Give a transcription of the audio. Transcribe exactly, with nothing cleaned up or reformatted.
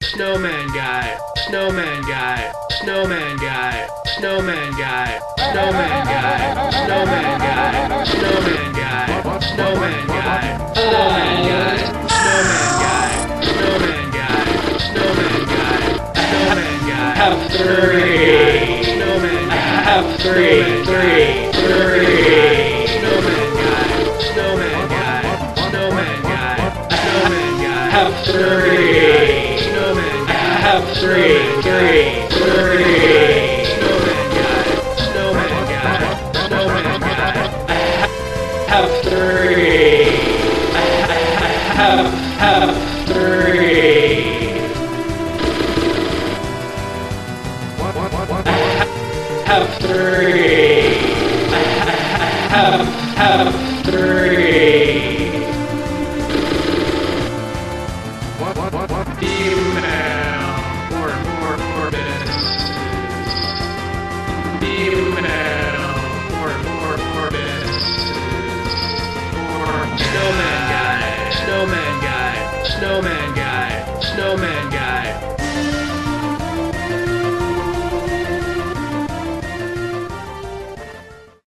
Snowman guy, snowman guy, snowman guy, snowman guy, snowman guy, snowman guy, snowman guy, snowman guy, snowman guy, snowman guy, snowman guy, snowman guy, snowman guy, have three, snowman guy, have three, three, three, snowman guy, snowman guy, snowman guy, snowman guy, have three. Have three, three, three. Snowman guy, snowman guy, snowman guy. Have three. Have, have three. Have three. Have, have three. Female. Snowman guy, snowman guy, snowman guy, snowman guy.